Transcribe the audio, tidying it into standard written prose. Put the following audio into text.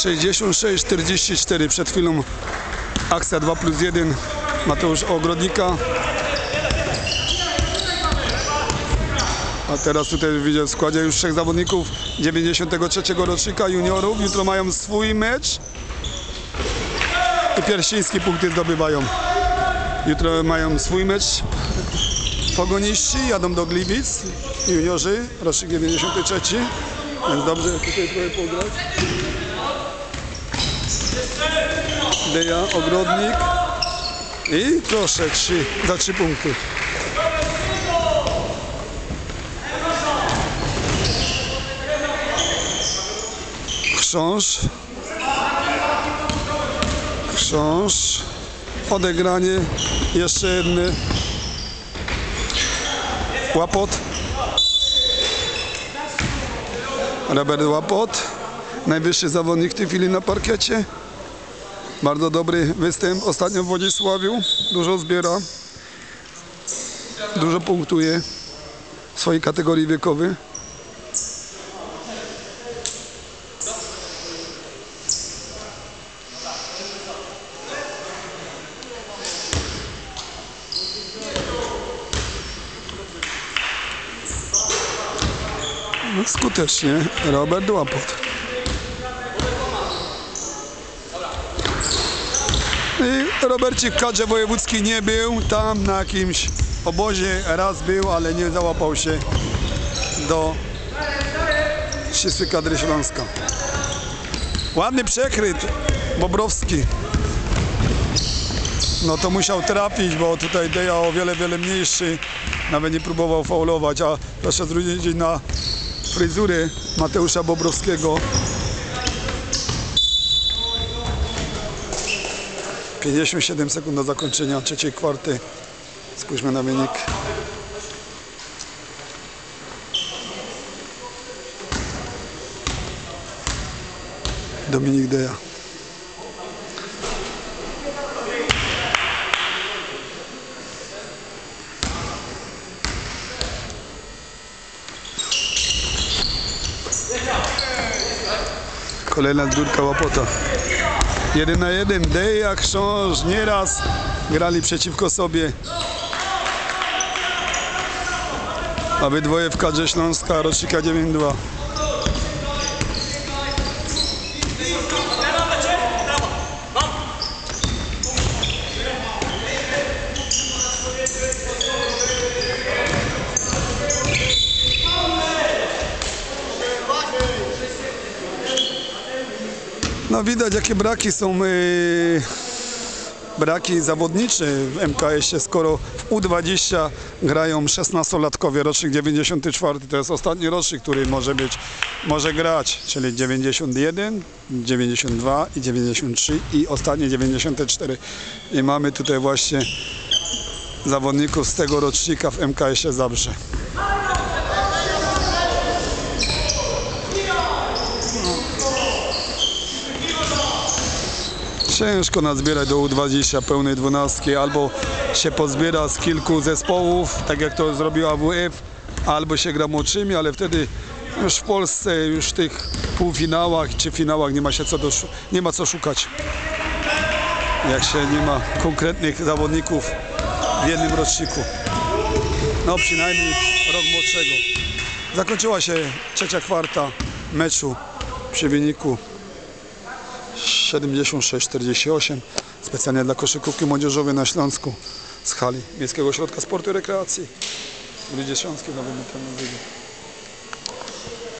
66-44. Przed chwilą akcja 2+1 Mateusz Ogrodnika. A teraz tutaj widzę w składzie już 3 zawodników 93 rocznika juniorów. Jutro mają swój mecz i Pierściński punkty zdobywają. Jutro mają swój mecz. Pogoniści jadą do Gliwic, juniorzy, rocznik 93. Więc dobrze tutaj trochę pograć. Deja, Ogrodnik i proszę, za 3 punkty. Chrząszcz, odegranie, jeszcze jedny, Łapot, Robert Łapot, najwyższy zawodnik w tej chwili na parkiecie, bardzo dobry występ ostatnio w Wodzisławiu, dużo zbiera, dużo punktuje w swojej kategorii wiekowej. Skutecznie Robert Łapot. I Robercik w kadrze wojewódzkiej nie był, tam na jakimś obozie raz był, ale nie załapał się do ścisłej kadry Śląska. Ładny przekryt Bobrowski. No to musiał trafić, bo tutaj Deja o wiele mniejszy, nawet nie próbował faulować, a proszę zwrócić na fryzury Mateusza Bobrowskiego. 57 sekund do zakończenia trzeciej kwarty. Spójrzmy na wynik. Dominik Deja. Kolejna zbiórka Łapota. 1 na 1. Deja, Chrząszcz nieraz grali przeciwko sobie. Obydwoje w kadrze Śląska, rocznika 9-2. No widać, jakie braki są, braki zawodnicze w MKS-ie, skoro w U20 grają 16-latkowie, rocznik 94, to jest ostatni rocznik, który może grać, czyli 91, 92 i 93 i ostatnie 94. I mamy tutaj właśnie zawodników z tego rocznika w MKS-ie Zabrze. Ciężko nazbierać do U20 pełnej 12, albo się pozbiera z kilku zespołów, tak jak to zrobił AWF, albo się gra młodszymi, ale wtedy już w Polsce, już w tych półfinałach czy finałach nie ma co szukać. Jak się nie ma konkretnych zawodników w jednym roczniku. No przynajmniej rok młodszego. Zakończyła się trzecia kwarta meczu przy wyniku 76-48, specjalnie dla koszykówki młodzieżowej na Śląsku z hali Miejskiego Ośrodka Sportu i Rekreacji w Grudzie Śląskiej w Nowym Tarnowie.